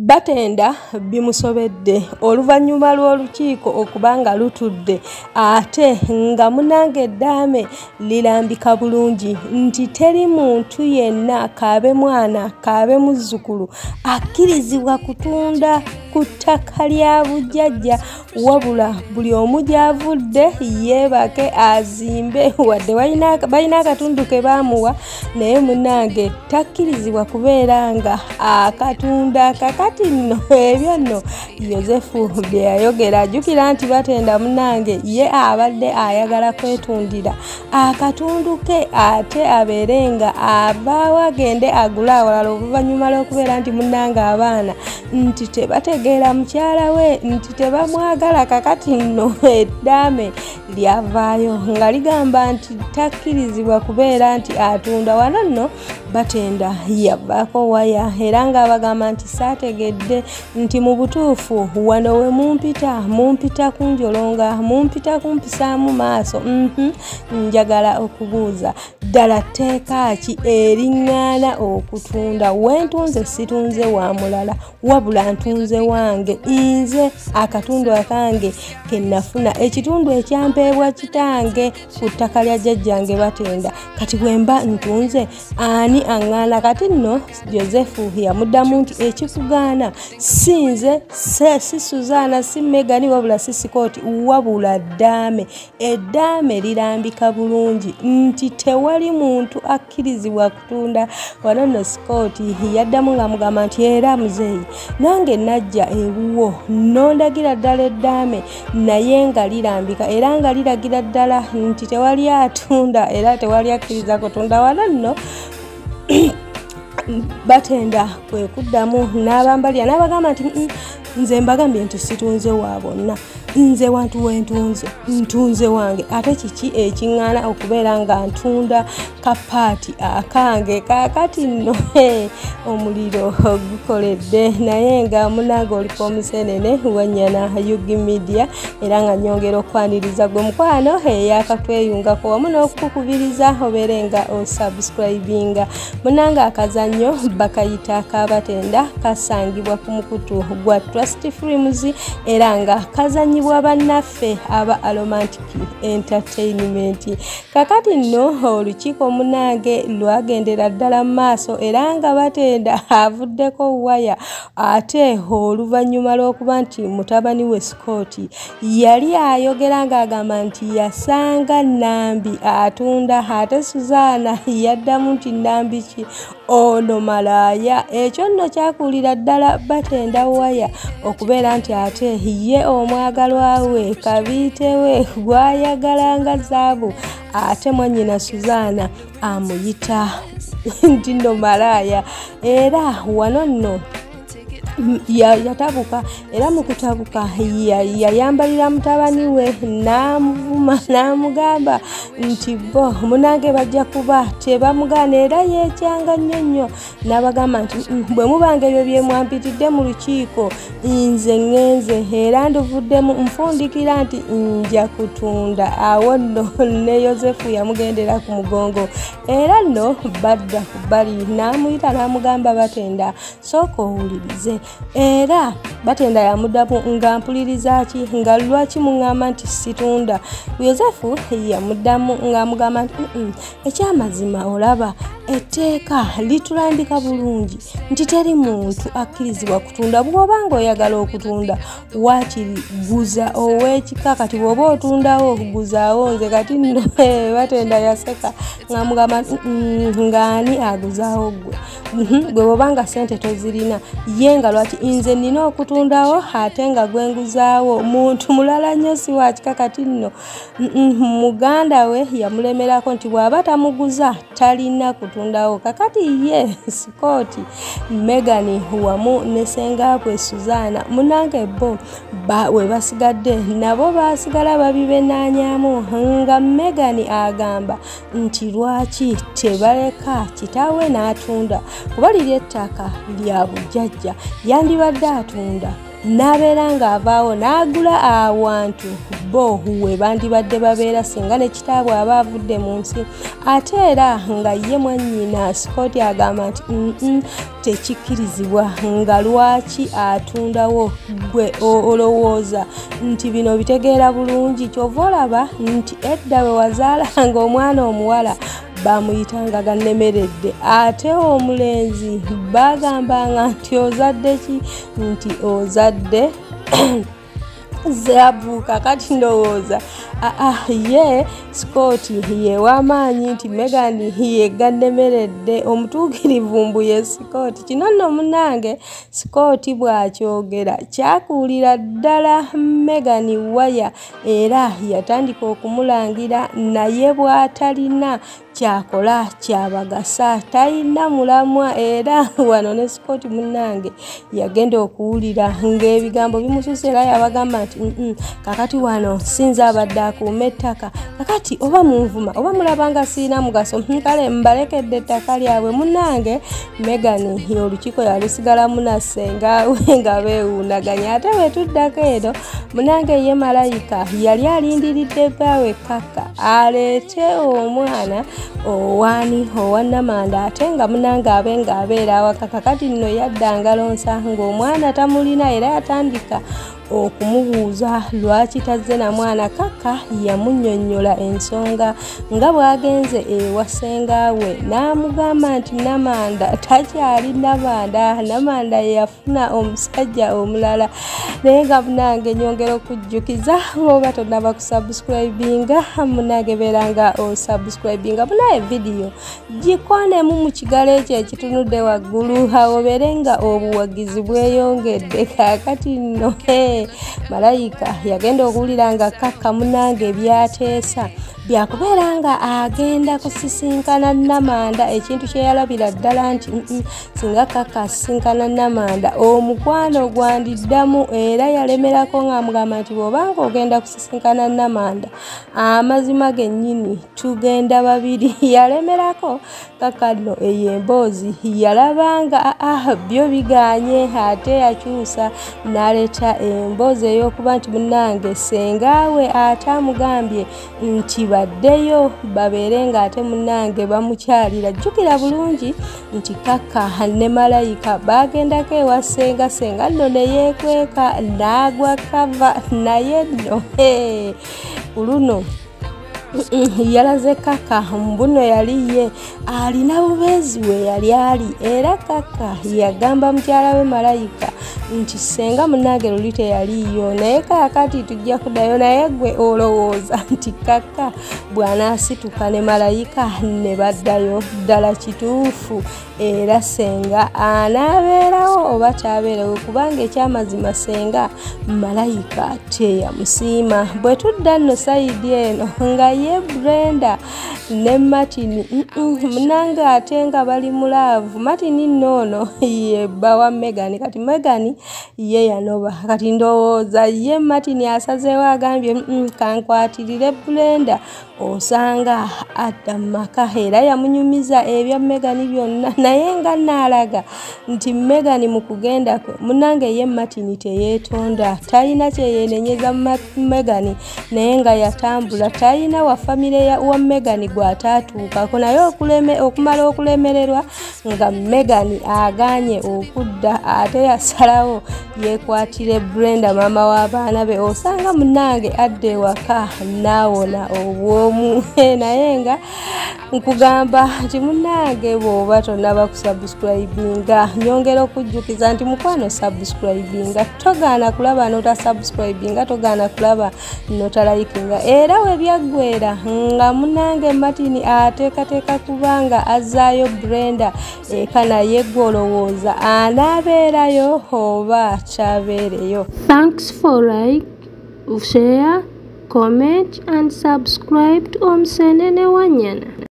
Batenda bimusobedde oluvannyuma lw'olukiiko okubanga lutudde ate nga munange eddaame lirambika bulungi nti teri muntu yenna kaabe mwana kaabe muzzukulu akkirizibwa kutunda ku ttaka lya bujjajja wabula buli omu gy'avudde yeebake azimbe wadde balina akatundu ke baamuwa naye munange takkirizibwa kubeera nga akatunda kakati nno ebyo nno Yozefu bye yayogera ajjukira nti Batenda munange ye abadde ayagala kwetundira akatundu ke ate abeere nga avaawo agende agula awalala oluvannyuma lw'okubeera nti munange abaana nti tebategeera mukyala we nti tebamwagala kakati nno eddaame lyavaayo nga ligamba nti takkirizibwa kubeera nti atunda wano nno Batenda yabbaako waya era nga abagamba nti saategedde nti mu butuufu wano we mumpita kunjolonga mumpita kumpisaamu maaso njagala okubuuza ddala tteeka ki eriŋŋaana okutunda wentunze situnze wa mulala wabula ntunze wange nze akatundu akange ke nafuna ekitundu ekyampeebwa kitange ku ttaka lya jjajjange Batenda kati bwemba ntunze ani aŋŋaana kati nno Yozefu yamuddamu nti ekikugaana sinze si Suzana si Megani wabula si Sikoti wabula eddaame lirambika bulungi nti tewali muntu akkirizibwa kutunda wano nno Sikoti yaddamu nga mugamba nti era muzeeyi nange najja ewuwo nondagira ddala eddaame naye nga lirambika era nga liragira ddala nti tewali atunda era tewali akkiriza kutunda wano nno Batenda kwe kuddamu n'abambalya n'abagamba nti nze mbagambye nti situnze wa bonna nze wantu wentunze ntunze wange ate kiki ekiŋŋaana okubeera nga ntunda kapaati akange kakati nno omuliro gukoledde naye nga munange oliko omusenene wanyana Yugi Media era nga nyongera okwaniriza gwe mukwano eyakatweyungako wamu n'okukubiriza obeere nga osubscribinga munange akazannyo bakayita akabatenda kasangibwa ku mukutu gwa Trust Films era nga kazanyi bw'abannaffe aba Aromantic Entertainment kakati nno olukiiko munange lwagendera ddala mu maaso era nga Batenda avuddeko waya ate oluvannyuma lw'okuba nti mutabani we Sikoti yali ayogera ng'agamba nti yasanga Nambi atunda ate Suzana yaddamu nti Nambi ki ono malaaya ekyo nno kyakuulira ddala Batenda waya okubeera nti ate ye omwagalwa we kabiite we gwayagalanga zaabu ate mwannyina Suzana amuyita nti nno malaaya era wano nno yatabuka era mu kutabuka yayambalira mutabani we n'amuvuma n'amugamba nti bo munange bajja kuba tebamugaana era yeekyanga nnyo n'abagamba nti bwe mubanga ebyo bye mwampitidde mu lukiiko nze ŋŋenze era nduvuddemu nfundikira nti nja kutunda awo nno ne Yozefu yamugendera ku mugongo era nno badda ku bbali n'amuyita n'amugamba Batenda sooka owulirize era Batenda yamuddamu nga mpuliriza ki nga lwaki muŋŋamba nti situndwa Yozefu yamuddamu nga mugamba nti ekyamazima olaba etteeka litulambika bulungi nti teri muntu akkirizibwa kutunda bw'obanga oyagala okutunda waakiri guza ow'ekika kati bw'oba otundawo guzaawo nze kati nno Batenda yaseka nga mugamba ng'ani aguzaawo gwe bw'obanga ssente tozirina ye nga lwaki nze nina okutundawo ate nga gwenguzaawo muntu mulala nnyo si wakika kati nno muganda we yamulemerako nti bw'aba tamuguza talina kutundawo kakati ye Sikoti Megani wamu ne ssengaabwe Suzana munange bo we basigadde nabo basigala babibenaanyaamu nga Megani agamba nti lwaki tebaleka kitaawe n'atunda kuba liri ettaka lya bujjajja yandibadde atunda n'abeera ng'avaawo n'agula awantu bo we bandibadde babeera singa ne kitaabwe aba avudde mu nsi. Ate era nga ye mwannyina Scott agamba nti tekikkirizibwa nga lwaki atundawo gwe olowooza nti bino bitegeera bulungi. Kyova olaba nti edda we wazaalanga omwana omuwala bamuyitanga gannemeredde, ate omulenzi bagambanga nti ozadde ki, nti ozadde zabuka. Kati ndowooza ye Scott ye wamaanyi nti Megan ye gannemeredde, omutuukirivu mbu ye Scott. Kino nno munnange Scott bw'akyogera kyakuulira ddala Megan waya, era yatandika okumulangira naye bw'atalina kyakola kyabagasa, talina mulamwa. Era wano ne Scott munnange yagenda okuwulira ng'ebigambo bimususse, era yabagamba nti kakati wano sinza abadde akuuma ettaka, kakati oba munvuma oba mulabanga siina mugaso, kale mbalekedde ettaka lyabwe. Munnange Megan olukiiko yalusigalamu nassengaawe nga beewuunaganya. Ate bwe tuddako eno munnange ye Malayika yali alindiridde bbaawe Kaka aleete omwana owa Namanda, ate nga munnange abe ng'abeera awaka. Kakati nno yaddanga lonsa ng'omwana tamulina, era yatandika okumubuuza lwaki tazze na mwana. Kaka yamunnyonnyola ensonga nga bw'agenze ewa ssengaawe, n'amugamba nti Namanda takyali Namanda, Namanda yafuna omusajja omulala. Naye nga munnange nyongera okujjukiza oba tonnaba kusubscribinga, munnange beera nga osubscribinga, munaye vidiyo gikonemu mu kigalo ekyo ekitunudde waggulu, awobeere nga obuwagizi bweyongedde. Kaakati nno Malayika yagenda okuwulira nga Kaka munnange byateesa byakubeera nga agenda kusisinkana Namanda, ekintu kye yalabira ddala nti singa Kaka asisinkana Namanda omukwano gwandiddamu, era yalemerako ng'amugamba nti bw'obanga ogenda kusisinkana Namanda amazima gennyini tugenda babiri. Yalemerako Kaka nno eyo emboozi yalabanga byo biganye, ate yakyusa n'aleeta emboozi ey'okuba nti munnange sengaawe ate amugambye nti baddeyo babeere ng'ate munnange bamukyalira. Jjukira bulungi nti Kaka ne Malayika bagendako ewa senga, senga nno ne yeekweka n'agwa kava, naye nno ku luno yalaze Kaka mbuno yali ye alina bubeezi we yali ali, era Kaka yagamba mukyala we Malayika nti senga munnange luli teyaliyo, naye kaakati tujja kuddayo. Naye gwe olowooza nti Kaka bw'anaasituka ne Malayika ne baddayo ddala kituufu, era senga anaabeerawo oba taabeerawo, kubanga ekyamazima senga Malayika teyamusiima. Bwe tudda nno sayidi eno nga ye Brenda ne Martin munnange ate nga bali mu laavu. Martin noono ye bba wa Megan, kati Megan ye yanoba. Kati ndowooza ye Martin asazeewo agambye kankwatirire Brenda osanga adda mu maka, era yamunyumiza ebya Megan byonna. Naye nga naalaga nti Megan mu kugenda kwe munnange ye Martin teyeetonda, talina kyeyeenenyeza Megan, naye nga yatambula, talina wa famire wa Megan gw'ataatuukako. Naye okumala okulemererwa nga Megan aganye okudda, ate yasalawo yeekwatire Brenda maama w'abaana be, osanga munnange adda ewaka naawona obwomu. Naye nga nkugamba nti munnange bw'oba tonnaba kusubscribinga, nyongera okujjukiza nti mukwano subscribinga, togaana kulaba notasubscribinga, togaana kulaba notalayikinga. Era we byaggwera nga munnange Martin ateekateeka kubanga azzaayo Brenda eka, naye gwe olowooza anaabeerayo oba kyabeereyo. Thanks for like, share, comment and subscribe to OMUSENENE WANYANA.